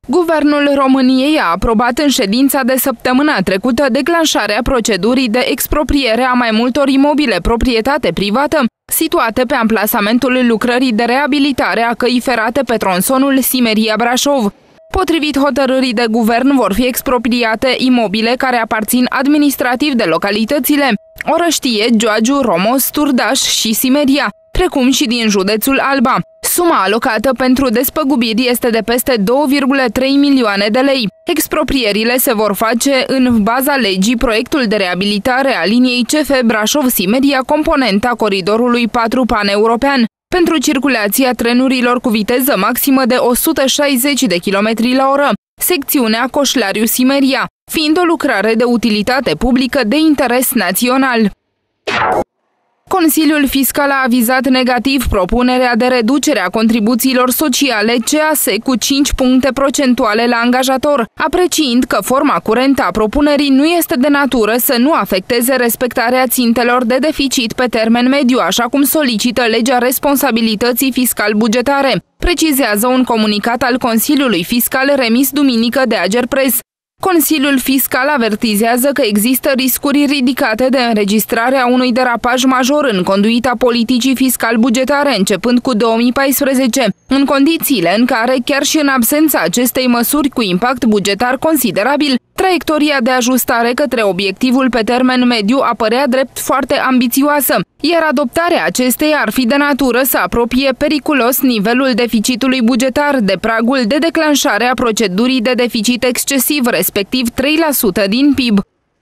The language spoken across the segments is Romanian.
Guvernul României a aprobat în ședința de săptămâna trecută declanșarea procedurii de expropriere a mai multor imobile proprietate privată situate pe amplasamentul lucrării de reabilitare a căii ferate pe tronsonul Simeria-Brașov. Potrivit hotărârii de guvern, vor fi expropriate imobile care aparțin administrativ de localitățile Orăștie, Gioagiu, Romos, Turdaș și Simeria, precum și din județul Alba. Suma alocată pentru despăgubiri este de peste 2,3 milioane de lei. Exproprierile se vor face în baza legii proiectul de reabilitare a liniei CF Brașov-Simeria, componenta coridorului 4 paneuropean, pentru circulația trenurilor cu viteză maximă de 160 de km la oră, secțiunea Coșlariu-Simeria, fiind o lucrare de utilitate publică de interes național. Consiliul Fiscal a avizat negativ propunerea de reducere a contribuțiilor sociale CAS cu 5 puncte procentuale la angajator, apreciind că forma curentă a propunerii nu este de natură să nu afecteze respectarea țintelor de deficit pe termen mediu, așa cum solicită legea responsabilității fiscal-bugetare, precizează un comunicat al Consiliului Fiscal remis duminică de Agerpres. Consiliul Fiscal avertizează că există riscuri ridicate de înregistrarea unui derapaj major în conduita politicii fiscal-bugetare începând cu 2014, în condițiile în care, chiar și în absența acestei măsuri cu impact bugetar considerabil, traiectoria de ajustare către obiectivul pe termen mediu apărea drept foarte ambițioasă, iar adoptarea acesteia ar fi de natură să apropie periculos nivelul deficitului bugetar de pragul de declanșare a procedurii de deficit excesiv, respectiv 3% din PIB.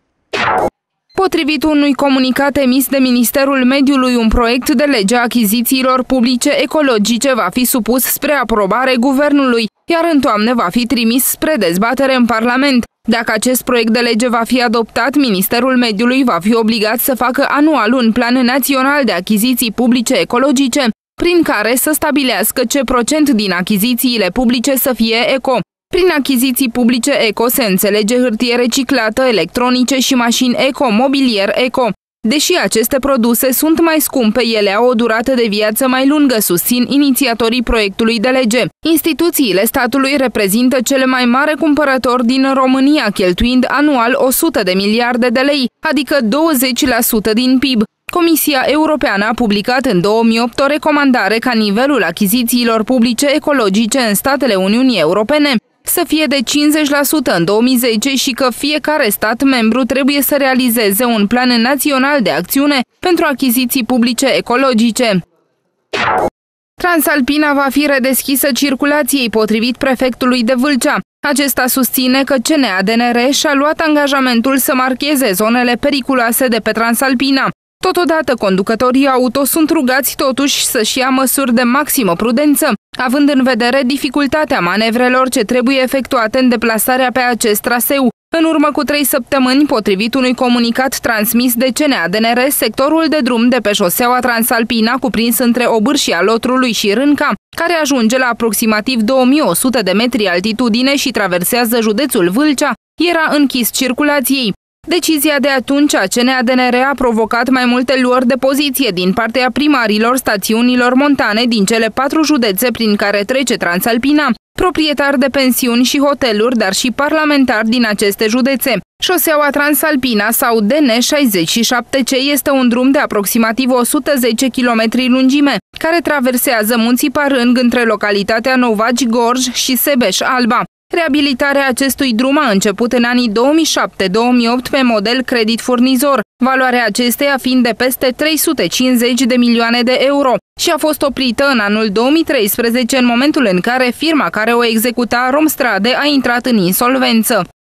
Potrivit unui comunicat emis de Ministerul Mediului, un proiect de lege a achizițiilor publice ecologice va fi supus spre aprobare Guvernului, iar în toamnă va fi trimis spre dezbatere în Parlament. Dacă acest proiect de lege va fi adoptat, Ministerul Mediului va fi obligat să facă anual un plan național de achiziții publice ecologice, prin care să stabilească ce procent din achizițiile publice să fie eco. Prin achiziții publice eco se înțelege hârtie reciclată, electronice și mașini eco, mobilier eco. Deși aceste produse sunt mai scumpe, ele au o durată de viață mai lungă, susțin inițiatorii proiectului de lege. Instituțiile statului reprezintă cele mai mari cumpărători din România, cheltuind anual 100 de miliarde de lei, adică 20% din PIB. Comisia Europeană a publicat în 2008 o recomandare ca nivelul achizițiilor publice ecologice în statele Uniunii Europene să fie de 50% în 2010 și că fiecare stat membru trebuie să realizeze un plan național de acțiune pentru achiziții publice ecologice. Transalpina va fi redeschisă circulației, potrivit prefectului de Vâlcea. Acesta susține că CNADNR și-a luat angajamentul să marcheze zonele periculoase de pe Transalpina. Totodată, conducătorii auto sunt rugați totuși să-și ia măsuri de maximă prudență, având în vedere dificultatea manevrelor ce trebuie efectuate în deplasarea pe acest traseu. În urmă cu 3 săptămâni, potrivit unui comunicat transmis de CNADNR, sectorul de drum de pe șoseaua Transalpina, cuprins între Obârșia Lotrului și Rânca, care ajunge la aproximativ 2100 de metri altitudine și traversează județul Vâlcea, era închis circulației. Decizia de atunci a CNADNR a provocat mai multe luări de poziție din partea primarilor stațiunilor montane din cele 4 județe prin care trece Transalpina, proprietari de pensiuni și hoteluri, dar și parlamentari din aceste județe. Șoseaua Transalpina sau DN67C este un drum de aproximativ 110 km lungime, care traversează munții Parâng între localitatea Novaci Gorj și Sebeș-Alba. Reabilitarea acestui drum a început în anii 2007-2008 pe model credit furnizor, valoarea acesteia fiind de peste 350 de milioane de euro și a fost oprită în anul 2013 în momentul în care firma care o executa, Romstrade, a intrat în insolvență.